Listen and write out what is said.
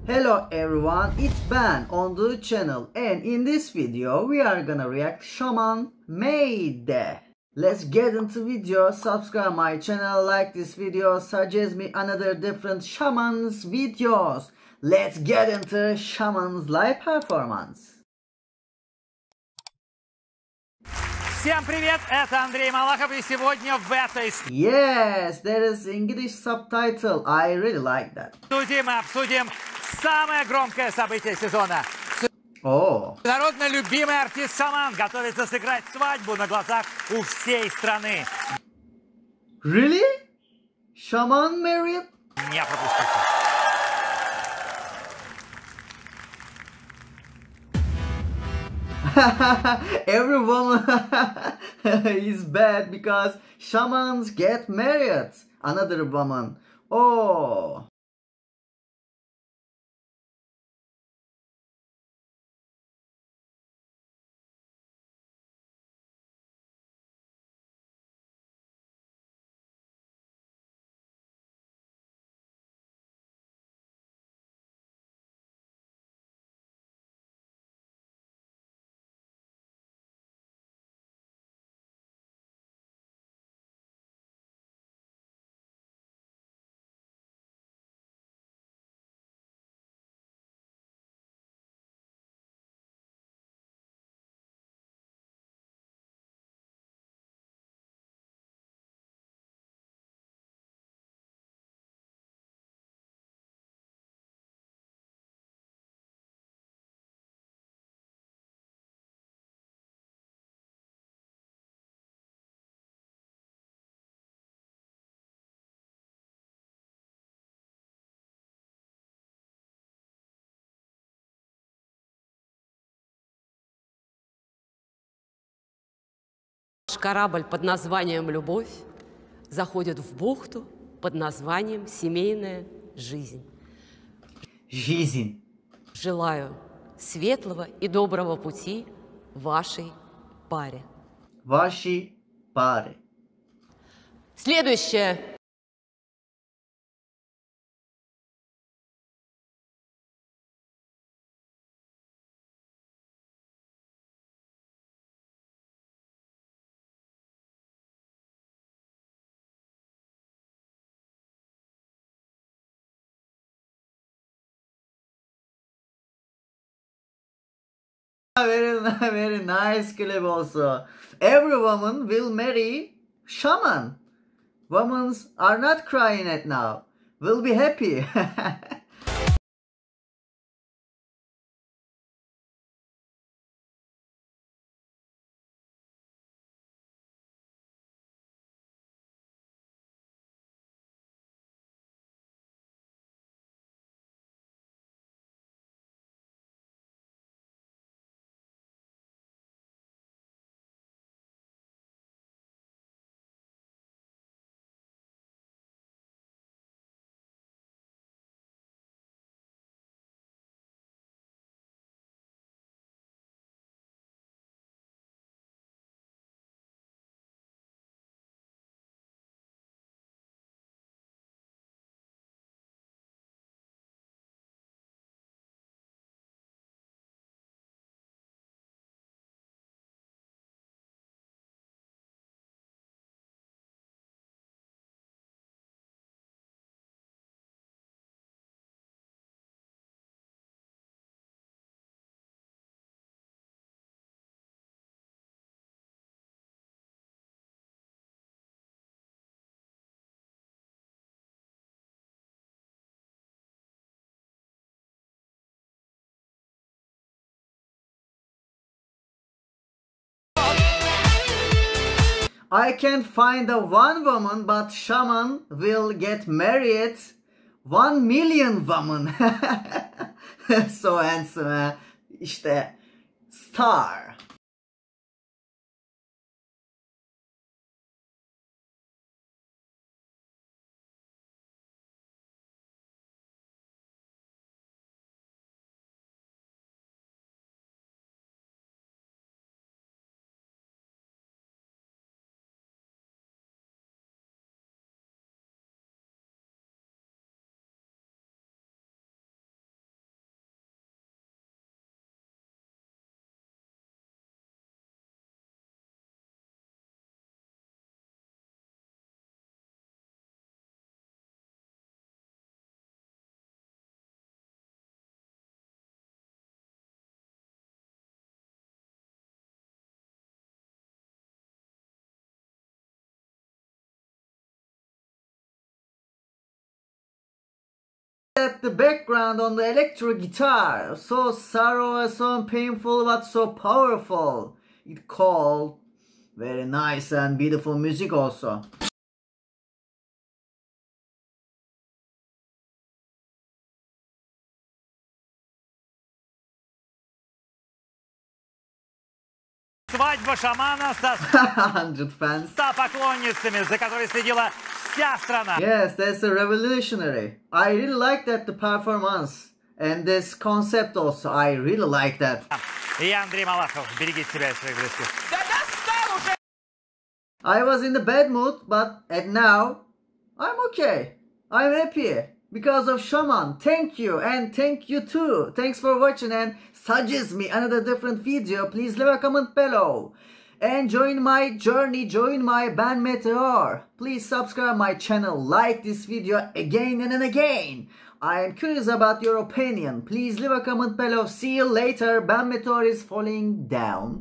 Hello everyone, it's Ben on the channel, and in this video we are gonna react Shaman made. Let's get into video. Subscribe my channel, like this video, suggest me another different Shaman's videos. Let's get into Shaman's live performance. Всем привет, это Андрей Малахов, и сегодня в этой Yes, there is English subtitle. I really like that. студии мы обсудим самое громкое событие сезона. Oh. Народно любимый артист Шаман готовится сыграть свадьбу на глазах у всей страны. Really? Shaman married? Не пропустите. Every woman is bad because shamans get married. Another woman. Oh. Корабль под названием «Любовь» заходит в бухту под названием «Семейная жизнь». Жизнь. Желаю светлого и доброго пути вашей паре. Вашей паре. Следующее. Very nice clip also. Every woman will marry shaman. Women are not crying at now. Will be happy. I can't find a one woman, but shaman will get married 1 million woman. So handsome. İşte star. the background on the electric guitar. So sorrow, so painful, but so powerful. It called very nice and beautiful music also. Свадьба шамана со 100 fans. 100 поклонницами, за которой следила вся страна. Yes, that's a revolutionary. I really like that the performance and this concept also. I really like that. И я, Андрей Малахов. Берегите себя и своих близких. I was in the bad mood, but now I'm okay. I'm happy because of Shaman. Thank you, and thank you too. Thanks for watching, and suggest me another different video. Please leave a comment below. And join my journey, join my band Meteor. Please subscribe my channel, like this video again and again. I am curious about your opinion. Please leave a comment below. See you later. Band Meteor is falling down.